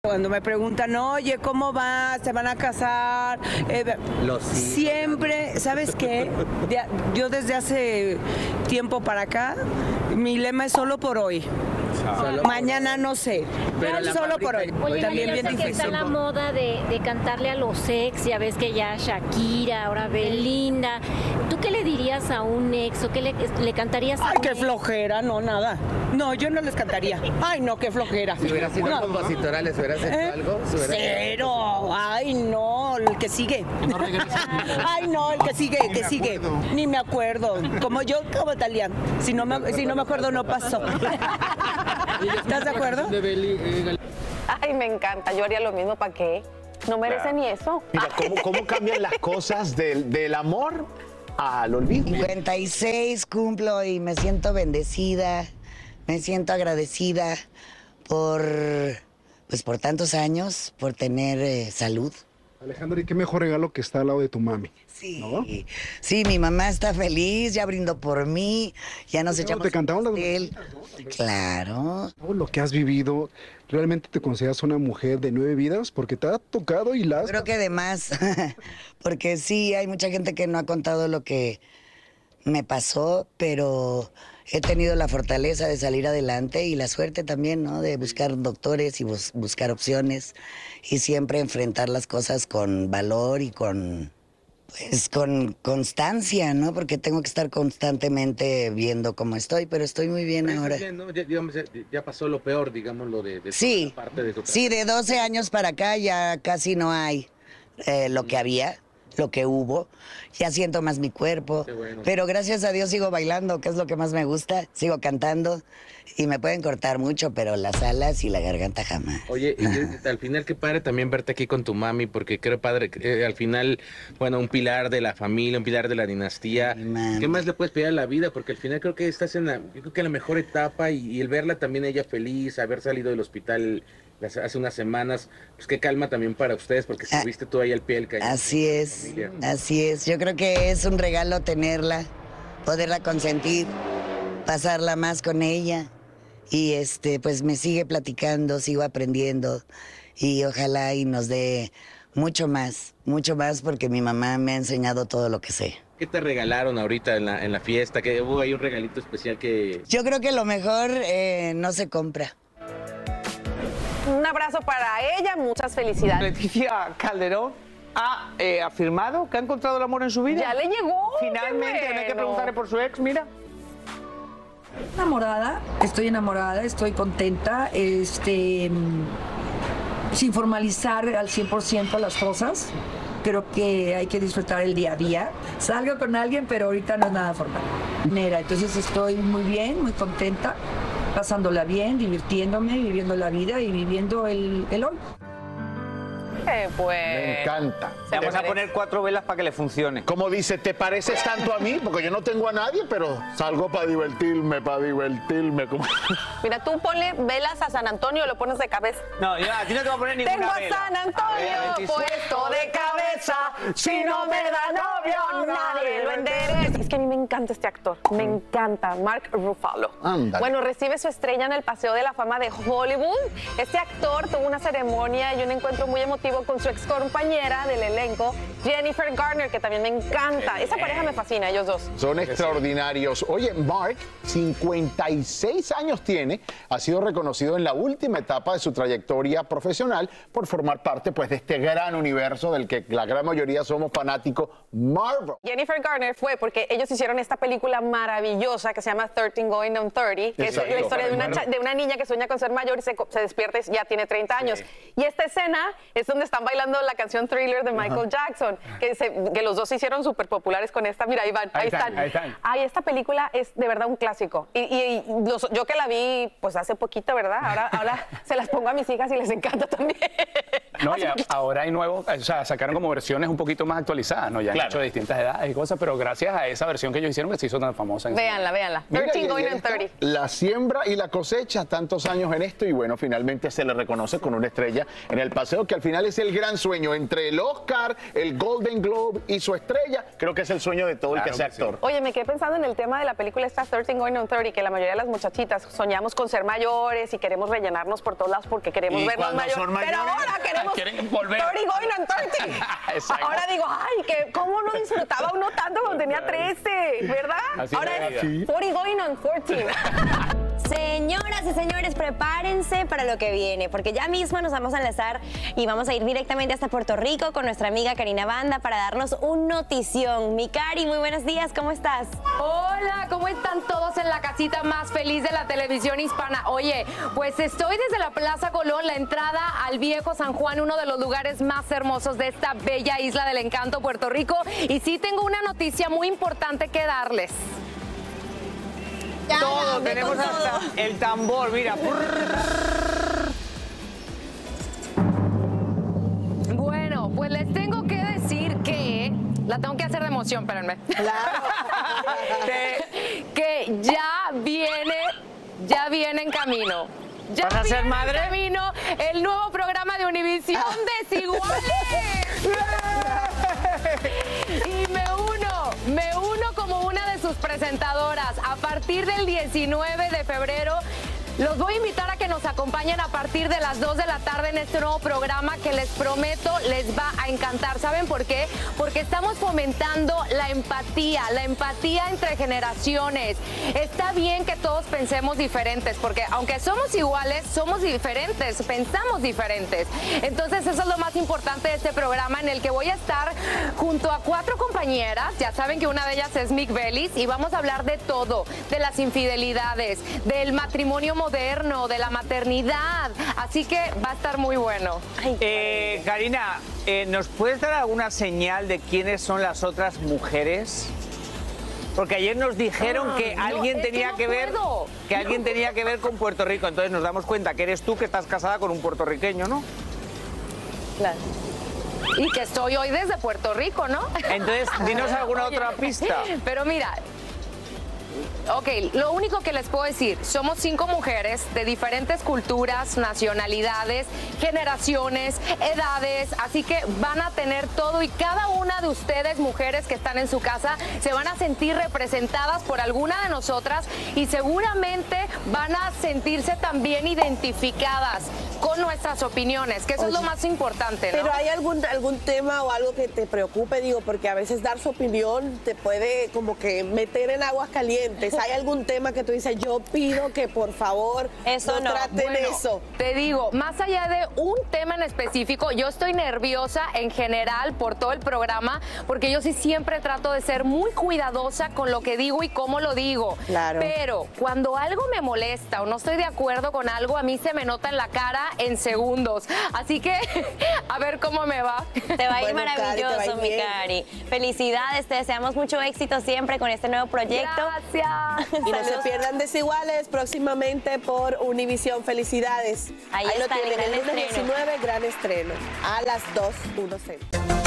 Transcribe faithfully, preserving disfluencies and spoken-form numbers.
Cuando me preguntan, oye, ¿cómo va? ¿Se van a casar? Eh, Los siempre, ¿sabes qué? De, yo desde hace tiempo para acá, mi lema es solo por hoy. Solo Mañana por no sé, pero solo por hoy. Oye, también bien que difícil. está la moda de, de cantarle a los ex, ya ves que ya Shakira, ahora Belinda. ¿Tú qué le dirías a un ex o qué le, le cantarías a Ay, un qué ex? flojera, no, nada. No, yo no les cantaría. Ay, no, qué flojera. Si hubiera sido no. compositora, ¿les hubieras hecho ¿Eh? algo? Hubiera Cero. Ay, no, el que sigue. No Ay, no, el que sigue, el que sigue. Ni me acuerdo. Como yo, como Talía. Si no me, si no me acuerdo, no pasó. ¿Estás de acuerdo? Ay, me encanta. Yo haría lo mismo. ¿Para qué? No merece Claro. ni eso. Mira, ¿cómo, cómo cambian las cosas del, del amor al olvido? cincuenta y seis cumplo y me siento bendecida, me siento agradecida por, pues por tantos años, por tener eh, salud. Alejandra, ¿y qué mejor regalo que está al lado de tu mami? Sí, ¿No? sí, mi mamá está feliz, ya brindó por mí, ya nos Pero echamos te cantaban las él. mañanitas, Claro. Todo lo que has vivido, ¿realmente te consideras una mujer de nueve vidas? Porque te ha tocado y las... Creo que de más, porque sí, hay mucha gente que no ha contado lo que me pasó, pero he tenido la fortaleza de salir adelante y la suerte también, ¿no? De buscar doctores y bus- buscar opciones y siempre enfrentar las cosas con valor y con, pues, con constancia, ¿no? Porque tengo que estar constantemente viendo cómo estoy, pero estoy muy bien ahora. Bien, ¿no? Ya, digamos, ya, ya pasó lo peor, digamos, lo de, de Sí, toda la parte de tu sí, de doce años para acá ya casi no hay eh, lo que había, lo que hubo. Ya siento más mi cuerpo, Qué bueno. pero gracias a Dios sigo bailando, que es lo que más me gusta. Sigo cantando y me pueden cortar mucho, pero las alas y la garganta jamás. Oye, y yo- al final qué padre también verte aquí con tu mami, porque creo padre, eh, al final, bueno, un pilar de la familia, un pilar de la dinastía. Mi mami. ¿Qué más le puedes pedir a la vida? Porque al final creo que estás en la, yo creo que en la mejor etapa y, y el verla también ella feliz, haber salido del hospital las- hace unas semanas, pues qué calma también para ustedes, porque Ah, estuviste tú ahí al pie del cañón. Así con la es, familia. así es. Yo creo que es un regalo tenerla, poderla consentir, pasarla más con ella. Y este, pues me sigue platicando, sigo aprendiendo. Y ojalá y nos dé mucho más, mucho más, porque mi mamá me ha enseñado todo lo que sé. ¿Qué te regalaron ahorita en la, en la fiesta? Que hubo ahí un regalito especial que... Yo creo que lo mejor eh, no se compra. Un abrazo para ella. Muchas felicidades. Leticia Calderón ha eh, afirmado que ha encontrado el amor en su vida. Ya le llegó. Finalmente, qué no hay que bueno. preguntarle por su ex, mira. Enamorada, estoy enamorada, estoy contenta, este, mm, sin formalizar al cien por ciento las cosas. Creo que hay que disfrutar el día a día. Salgo con alguien, pero ahorita no es nada formal. Mira, entonces estoy muy bien, muy contenta, pasándola bien, divirtiéndome, viviendo la vida y viviendo el, el hoy. Qué bueno. Me encanta. Le vamos a merece. poner cuatro velas para que le funcione. Como dice, ¿te pareces tanto a mí? Porque yo no tengo a nadie, pero salgo para divertirme, para divertirme. Como... Mira, tú ponle velas a San Antonio y lo pones de cabeza. No, yo a ti no te voy a poner ninguna Tengo a vela. San A ver, Antonio si- puesto de cabeza. Si no me da novio, nadie lo endereza. Es que a mí me encanta este actor. Me encanta. Mark Ruffalo. Ándale. Bueno, recibe su estrella en el Paseo de la Fama de Hollywood. Este actor tuvo una ceremonia y un encuentro muy emotivo con su ex compañera del elenco, Jennifer Garner, que también me encanta. Esa pareja me fascina, ellos dos. Son extraordinarios. Oye, Mark, cincuenta y seis años tiene, ha sido reconocido en la última etapa de su trayectoria profesional por formar parte, pues, de este gran universo del que la gran mayoría somos fanáticos, Marvel. Jennifer Garner fue porque ellos hicieron esta película maravillosa que se llama thirteen Going on thirty, que Exacto. es la historia de una, cha- de una niña que sueña con ser mayor y se, co- se despierta y ya tiene treinta años. Y esta escena es donde están bailando la canción Thriller de Michael Jackson, que, se- que los dos se hicieron súper populares con esta. Mira, ahí van, ahí, Ahí están, están. ahí están. Ay, esta película es de verdad un clásico. Y, y- y los- yo que la vi pues hace poquito, ¿verdad? Ahora, ahora se las pongo a mis hijas y les encanta también. No, ya, ahora hay nuevos, o sea, sacaron como versiones un poquito más actualizadas, ¿no? Ya han Claro. hecho de distintas edades y cosas, pero gracias a esa versión que ellos hicieron que se hizo tan famosa. en Véanla, véanla. Mira, trece y- going y on esta, thirty. la siembra y la cosecha, tantos años en esto, y bueno, finalmente se le reconoce con una estrella en el paseo, que al final es el gran sueño entre el Oscar, el Golden Globe y su estrella. Creo que es el sueño de todo el Claro que sea que sí. actor. Oye, me quedé pensando en el tema de la película esta trece going on thirty, que la mayoría de las muchachitas soñamos con ser mayores y queremos rellenarnos por todos lados porque queremos Y vernos cuando mayores. son Pero mayores, ahora queremos quieren volver. thirty going on thirty. Exacto. Ahora digo, ay, que cómo no disfrutaba uno tanto cuando tenía trece, ¿verdad? Así Ahora es la es vida. forty going on fourteen. Señoras y señores, prepárense para lo que viene, porque ya mismo nos vamos a enlazar y vamos a ir directamente hasta Puerto Rico con nuestra amiga Karina Banda para darnos un notición. Mi Cari, muy buenos días, ¿cómo estás? Hola, ¿cómo están todos en la casita más feliz de la televisión hispana? Oye, pues estoy desde la Plaza Colón, la entrada al Viejo San Juan, uno de los lugares más hermosos de esta bella isla del encanto, Puerto Rico, y sí tengo una noticia muy importante que darles. Ya, Todo, ve tenemos con hasta todo. el tambor, mira. Bueno, pues les tengo que decir que... La tengo que hacer de emoción, espérenme. que, que ya viene, ya viene en camino. Ya ¿Vas a ser viene madre? en camino el nuevo programa de Univisión Desiguales. Y me uno, me uno como una de sus presentadoras. A partir del diecinueve de febrero, los voy a invitar a que nos acompañen a partir de las dos de la tarde en este nuevo programa que les prometo les va a encantar. ¿Saben por qué? Porque estamos fomentando la empatía, la empatía entre generaciones. Está bien que todos pensemos diferentes, porque aunque somos iguales, somos diferentes, pensamos diferentes. Entonces eso es lo más importante de este programa, en el que voy a estar junto a cuatro compañeras. Ya saben que una de ellas es Mick Bellis y vamos a hablar de todo, de las infidelidades, del matrimonio moderno, de la maternidad, así que va a estar muy bueno. Eh, Karina, eh, ¿nos puedes dar alguna señal de quiénes son las otras mujeres? Porque ayer nos dijeron Ah, que no, alguien es que tenía no que ver puedo. que alguien tenía que ver con Puerto Rico, entonces nos damos cuenta que eres tú, que estás casada con un puertorriqueño, ¿no? Claro. Y que estoy hoy desde Puerto Rico, ¿no? Entonces, dinos alguna otra pista. Pero mira, ok, lo único que les puedo decir, somos cinco mujeres de diferentes culturas, nacionalidades, generaciones, edades, así que van a tener todo y cada una de ustedes, mujeres que están en su casa, se van a sentir representadas por alguna de nosotras y seguramente van a sentirse también identificadas con nuestras opiniones, que eso es lo más importante, ¿no? Pero ¿hay algún, algún tema o algo que te preocupe? Digo, porque a veces dar su opinión te puede como que meter en aguas calientes. ¿Hay algún tema que tú dices, yo pido que por favor Eso no no. traten Bueno, eso? Te digo, más allá de un tema en específico, yo estoy nerviosa en general por todo el programa, porque yo sí siempre trato de ser muy cuidadosa con lo que digo y cómo lo digo. Claro. Pero cuando algo me molesta o no estoy de acuerdo con algo, a mí se me nota en la cara en segundos. Así que a ver cómo me va. Te va a ir Bueno, Cari, te va a ir maravilloso, mi bien. Cari. Felicidades, te deseamos mucho éxito siempre con este nuevo proyecto. Gracias. Y no se Saludos. pierdan Desiguales próximamente por Univisión. Felicidades. Ahí lo está el tienen, gran el lunes estreno. diecinueve, gran estreno. A las dos, uno cero.